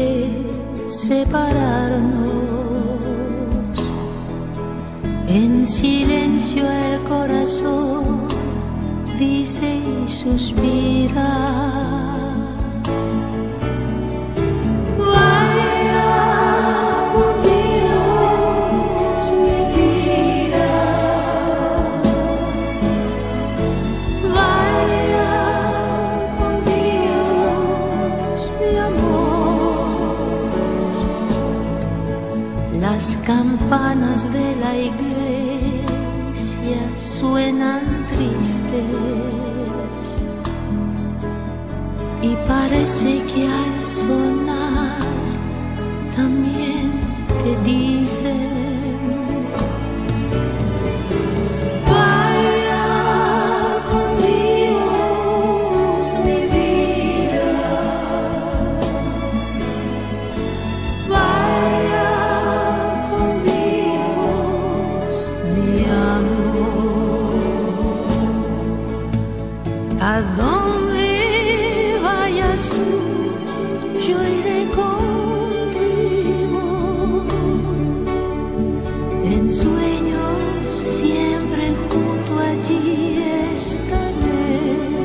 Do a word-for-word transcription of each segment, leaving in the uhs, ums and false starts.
que separarnos. En silencio el corazón dice y suspira. Las campanas de la iglesia suenan tristes y parece que al sonar también te dicen: a donde vayas tú, yo iré contigo. En sueños siempre junto a ti estaré.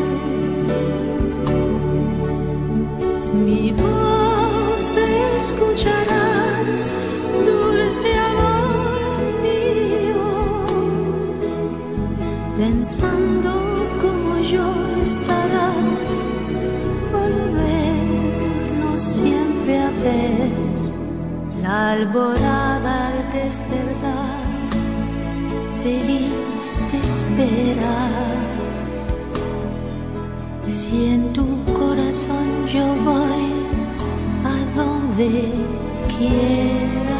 Mi voz escucharás, dulce amor mío, pensando como yo estarás, volvernos siempre a ver. La alborada al despertar, feliz te espera. Si en tu corazón yo voy, a donde quiera.